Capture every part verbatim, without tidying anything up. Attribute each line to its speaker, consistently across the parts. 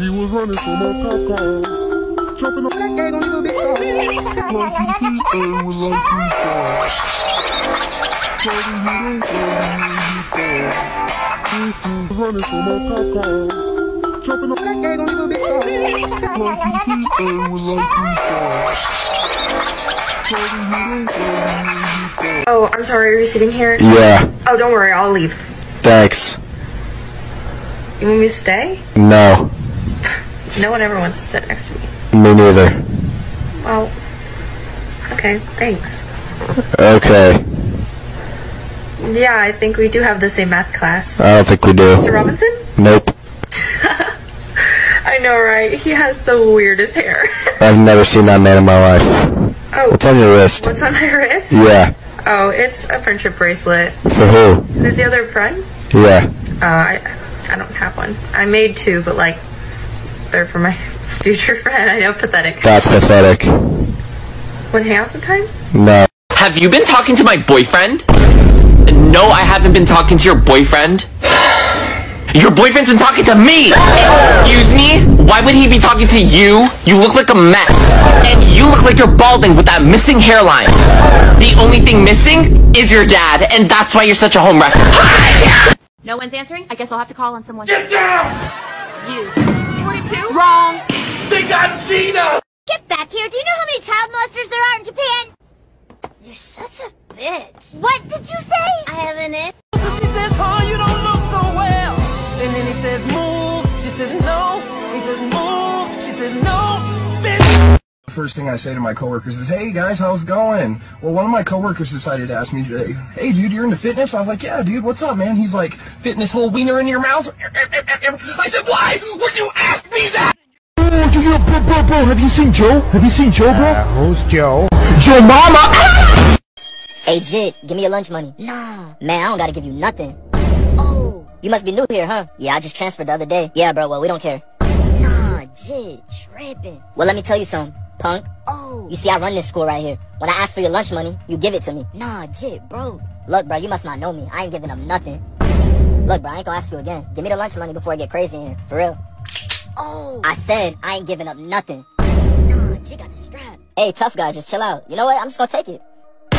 Speaker 1: He was running from a cop car, jumping on that gang on the big car. Running from a cop car, jumping on that gang on the big car.
Speaker 2: Oh, I'm sorry, are you sitting here?
Speaker 3: Yeah.
Speaker 2: Oh, don't worry, I'll leave.
Speaker 3: Thanks.
Speaker 2: You want me to stay?
Speaker 3: No.
Speaker 2: No one ever wants to sit next to me.
Speaker 3: Me neither.
Speaker 2: Well, okay, thanks.
Speaker 3: Okay.
Speaker 2: Yeah, I think we do have the same math class.
Speaker 3: I don't think we do.
Speaker 2: Mister Robinson?
Speaker 3: Nope.
Speaker 2: I know, right? He has the weirdest hair.
Speaker 3: I've never seen that man in my life.
Speaker 2: Oh.
Speaker 3: What's on your wrist?
Speaker 2: What's on my wrist?
Speaker 3: Yeah.
Speaker 2: Oh, it's a friendship bracelet.
Speaker 3: For who?
Speaker 2: Who's the other friend?
Speaker 3: Yeah.
Speaker 2: Uh, I, I don't have one. I made two, but like, they're for my future friend. I know, pathetic.
Speaker 3: That's pathetic.
Speaker 2: Wanna hang out sometime?
Speaker 3: No.
Speaker 4: Have you been talking to my boyfriend? No, I haven't been talking to your boyfriend. Your boyfriend's been talking to me! Excuse me? Why would he be talking to you? You look like a mess. And you look like you're balding with that missing hairline. The only thing missing is your dad, and that's why you're such a homewrecker.
Speaker 5: No one's answering? I guess I'll have to call on someone.
Speaker 6: Get down!
Speaker 5: You. forty-two?
Speaker 6: Wrong! They got Gina!
Speaker 7: Get back here! Do you know how many child molesters there are in Japan? You're such a bitch. What did you say? I have an it.
Speaker 6: He says, oh, you don't look so well. And then he says, move. She says, no. He says, move. She says, no. Bitch.
Speaker 8: First thing I say to my coworkers is, hey guys, how's it going? Well, one of my coworkers decided to ask me today, hey dude, you're into fitness? I was like, yeah dude, what's up man? He's like, fitting this whole wiener in your mouth? I said, why would you ask me that?
Speaker 1: Oh, yeah, bro, bro, bro, have you seen Joe? Have you seen Joe, bro?
Speaker 9: Uh, who's Joe?
Speaker 1: Joe Mama!
Speaker 7: Hey Jit, give me your lunch money. Nah. Man, I don't gotta give you nothing. Oh, you must be new here, huh? Yeah, I just transferred the other day. Yeah, bro, well, we don't care. Nah, Jit, tripping. Well, let me tell you something, punk. Oh. You see, I run this school right here. When I ask for your lunch money, you give it to me. Nah, Jit, bro. Look, bro, you must not know me. I ain't giving up nothing. Look, bro, I ain't gonna ask you again. Give me the lunch money before I get crazy in here. For real. Oh. I said I ain't giving up nothing. Nah, Jit got the strap. Hey, tough guy, just chill out. You know what? I'm just gonna take it.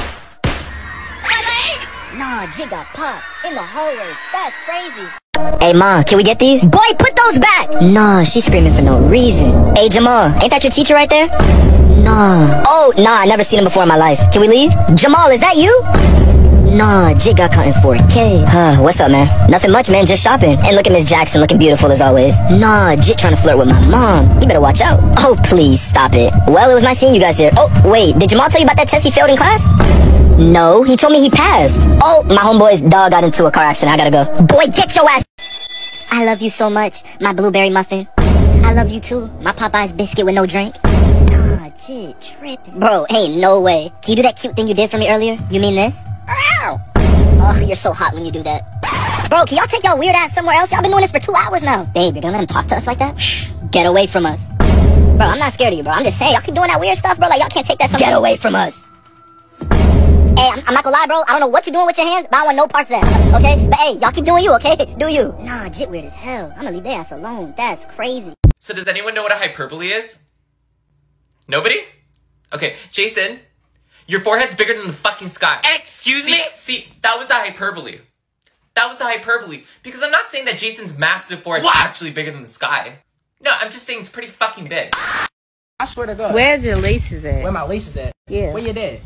Speaker 7: Nah, Jit got popped in the hallway. That's crazy. Hey, Ma, can we get these? Boy, put those back! Nah, she's screaming for no reason. Hey, Jamal, ain't that your teacher right there? Nah. Oh, nah, I never seen him before in my life. Can we leave? Jamal, is that you? Nah, Jit got caught in four K. Huh, what's up, man? Nothing much, man, just shopping. And look at Miss Jackson looking beautiful as always. Nah, Jit trying to flirt with my mom. You better watch out. Oh, please, stop it. Well, it was nice seeing you guys here. Oh, wait, did Jamal tell you about that test he failed in class? No, he told me he passed. Oh, my homeboy's dog got into a car accident. I gotta go. Boy, get your ass. I love you so much, my blueberry muffin. I love you too, my Popeye's biscuit with no drink. Nah, Jit, tripping. Bro, ain't no way. Can you do that cute thing you did for me earlier? You mean this? Ow! Oh, you're so hot when you do that. Bro, can y'all take y'all weird ass somewhere else? Y'all been doing this for two hours now. Babe, you're gonna let him talk to us like that? Get away from us. Bro, I'm not scared of you, bro. I'm just saying, y'all keep doing that weird stuff, bro. Like, y'all can't take that somewhere. Get away from us. Hey, I'm, I'm not gonna lie, bro. I don't know what you're doing with your hands, but I want no parts of that, okay? But hey, y'all keep doing you, okay? Do you. Nah, Jit weird as hell. I'm gonna leave their ass alone. That's crazy.
Speaker 4: So does anyone know what a hyperbole is? Nobody? Okay, Jason, your forehead's bigger than the fucking sky. Excuse me? See, that was a hyperbole. That was a hyperbole. Because I'm not saying that Jason's massive forehead's what? actually bigger than the sky. No, I'm just saying it's pretty fucking big.
Speaker 10: I swear to God.
Speaker 11: Where's your laces at?
Speaker 10: Where my laces at?
Speaker 11: Yeah.
Speaker 10: Where your dad?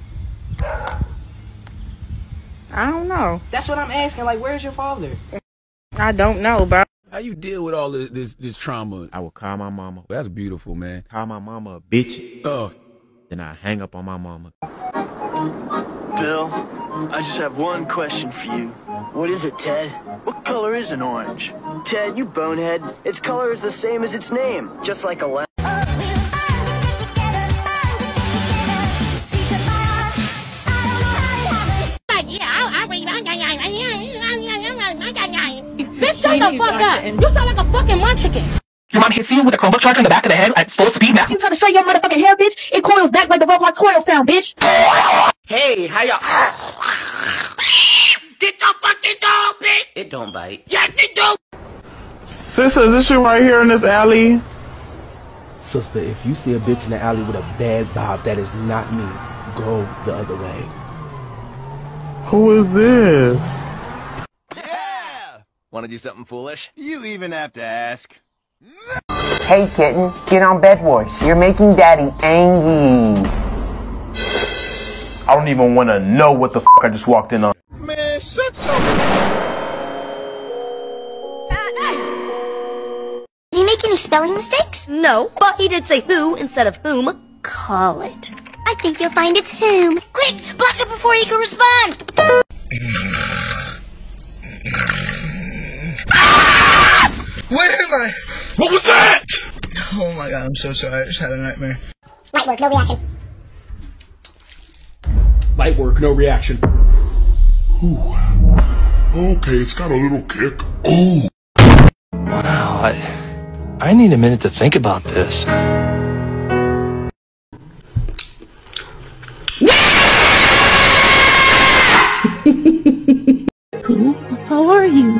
Speaker 11: I don't know.
Speaker 10: That's what I'm asking. Like, where's your father?
Speaker 11: I don't know, bro.
Speaker 9: How you deal with all this this, this trauma? I will call my mama. Well, that's beautiful, man. Call my mama a bitch. Oh. Then I hang up on my mama.
Speaker 12: Bill, I just have one question for you. What is it, Ted? What color is an orange? Ted, you bonehead. Its color is the same as its name. Just like a lamp.
Speaker 5: Bitch, shut the fuck up! You sound like a fucking munchkin!
Speaker 13: Your mom hits you with a Chromebook charger in the back of the head at full speed now.
Speaker 5: You trying to straighten your motherfucking hair, bitch? It coils back like the Roblox coil sound, bitch!
Speaker 6: Hey, how y'all? Get your fucking dog, bitch!
Speaker 4: It don't bite.
Speaker 6: Yes, it do!
Speaker 14: Sister, is this you right here in this alley?
Speaker 15: Sister, if you see a bitch in the alley with a bad bob, that is not me. Go the other way.
Speaker 14: Who is this?
Speaker 16: Want to do something foolish? You even have to ask.
Speaker 17: Hey kitten, get on bed wars. You're making daddy angry.
Speaker 18: I don't even want to know what the f I just walked in on.
Speaker 14: Man, shut your...
Speaker 19: Did he make any spelling mistakes? No, but he did say who instead of whom. Call it. I think you'll find it's whom. Quick, block it before he can respond.
Speaker 20: Where am I?
Speaker 14: What was that?
Speaker 20: Oh my god, I'm so sorry. I just had a nightmare.
Speaker 19: Light work, no reaction.
Speaker 21: Light work, no reaction.
Speaker 22: Ooh. Okay, it's got a little kick. Ooh.
Speaker 23: Wow, I, I need a minute to think about this.
Speaker 1: Who? How are you?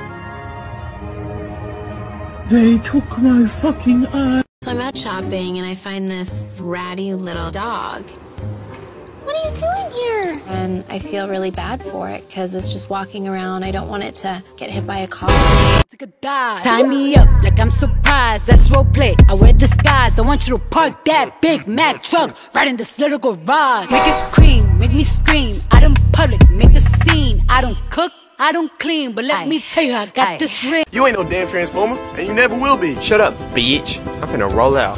Speaker 1: They took my fucking eye.
Speaker 24: So I'm out shopping and I find this ratty little dog. What are you doing here? And I feel really bad for it because it's just walking around. I don't want it to get hit by a car.
Speaker 25: Tie me up like I'm surprised. That's roleplay. I wear disguise. I want you to park that Big Mac truck right in this little garage. Make it cream, make me scream. Out in public, make a scene. I don't cook, I don't clean, but let aye, me tell you, I got aye. this ring.
Speaker 16: You ain't no damn transformer, and you never will be.
Speaker 4: Shut up, bitch. I'm finna roll out.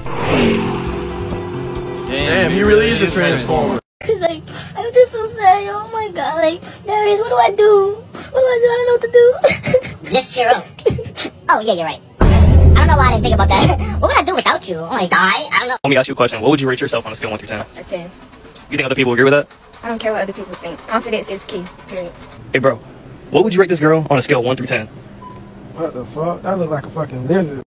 Speaker 16: Damn, damn he really is a transformer.
Speaker 19: Like, I'm just so sad, oh my god, like, Darius, what do I do? What do I do? I don't know what to do. Just cheer up. Oh, yeah, you're right. I don't know why I didn't think about that. What would I do without you? Oh, I die? I don't know.
Speaker 26: Let me ask you a question. What would you rate yourself on a scale one through ten?
Speaker 27: A ten.
Speaker 26: You think other people agree with that?
Speaker 27: I don't care what other people think. Confidence is key, period.
Speaker 26: Hey, bro, what would you rate this girl on a scale one through ten?
Speaker 28: What the fuck? That look like a fucking lizard.